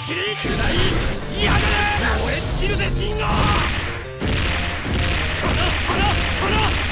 きりくらいやがれ燃え尽きるぜシンゴ。この